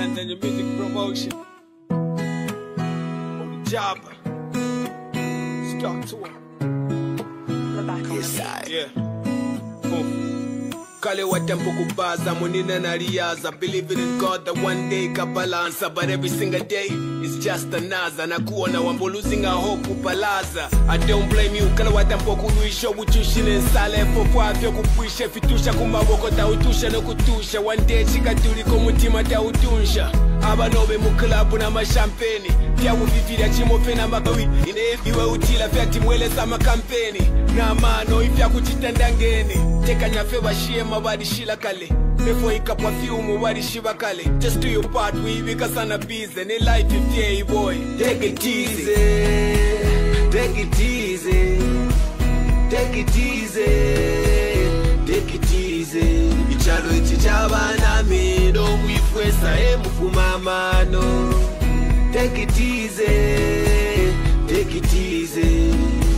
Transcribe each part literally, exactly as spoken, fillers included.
hands on your music promotion. On the job. Stuck to it. Yes, I. Yeah. Boom. Kale wa tempo kubaza, munina na riaza. Believing in God that one day ka balansa. But every single day is just a naza. Na kuona wambo losing a hope upalaza. I don't blame you, kale wa tempo kuruisha. Uchushine nsale fofo afyo kupwisha. Fitusha kumaboko ta utusha no kutusha. One day chika tuli kumutima ta utunsha. Aba nobe mukulabu na mashampeni. Pia uvivira chimofe na makawi. Ine iwe utila fya timwele sa makampeni. Na mano ifya kuchitanda ngeni. Teka nyafe washie mabadi shila kale. Before ikapwa fiumu wadi shiva kale. Just do your part, we wika sana busy. Ne life if yeah boy. Take it easy. Take it easy. Take it easy. Take it easy. Ichalo ichichaba na mido. Mwifwesa emu kumamano. Take it easy. Take it easy.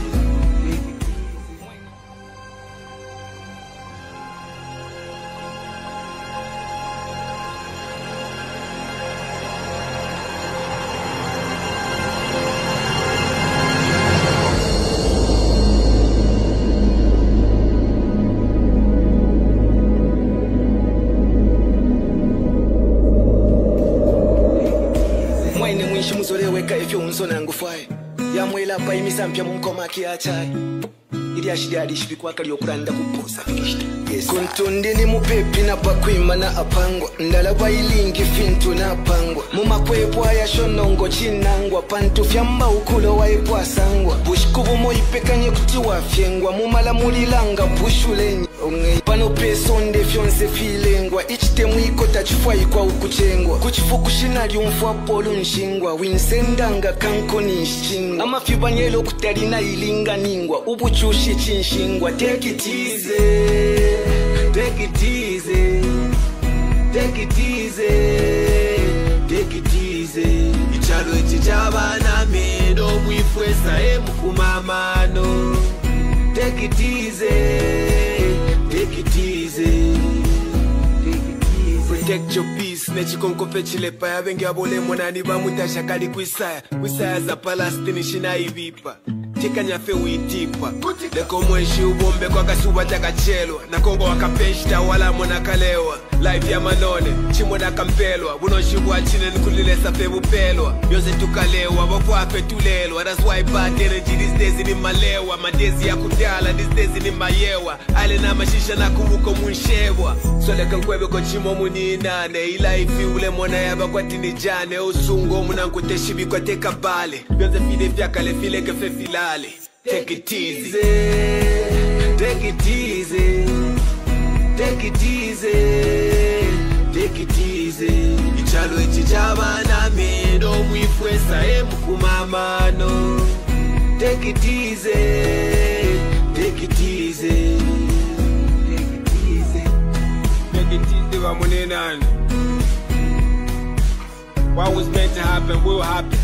Weka ifyo unzona ngufai ya mwela pa imisa mpya mumkoma kiachai ili ashidadi shibikwa kali okuranda kuposa fikishita yes kuntundi ni mupepi na pakwima na apangwa ndala kwa ilingi fintu na apangwa mumakwepwa ya shonongo chinangwa pantu fyamba ukulo wa epwa sangwa bushikubu moipekanye kutiwa fyengwa mumala mulilanga bushulenyi onge pano peso nde fyonse filengwa ichite mwiko tachifwai kwa ukuchengwa kuchifukushina liumfwa polu nshingwa winsendanga kankoni nshingwa amafibanyelo kutalina ilinga ningwa ubuchushi chinshingwa take it easy take it easy take it easy take it easy ichalo ichichaba na mido mwifwesa emu kumamano take it easy take it easy protect your peace nechikonkope chilepa ya bengi abole monani bamutasha kali kwisaya kwisaya za Palestine shina ibipa tika nyafe uitipa leko mwenshi ubombe kwa kasuba takachelwa na kongo wakapeshta wala mona kalewa life ya manone chimona kampelwa bunoshibwa chine nkulile safe bupelwa yoze tukalewa bokwape tulelwa that's why bad energy these days ni malewa madezi ya kudala these days ni mayewa ale na mashisha na kubuko munshebwa so leka nkwebe ko chimo muninane ilife ule mona yaba kwa tinijane usungo munankuteshibi kwa teka bale yoze fide fyakale file kefe filale take it easy take it easy take it easy take it easy ichalo ichichaba na mido mwifwesa emu kumamano take it easy take it easy take it easy take it easy wa munenani what was meant to happen will happen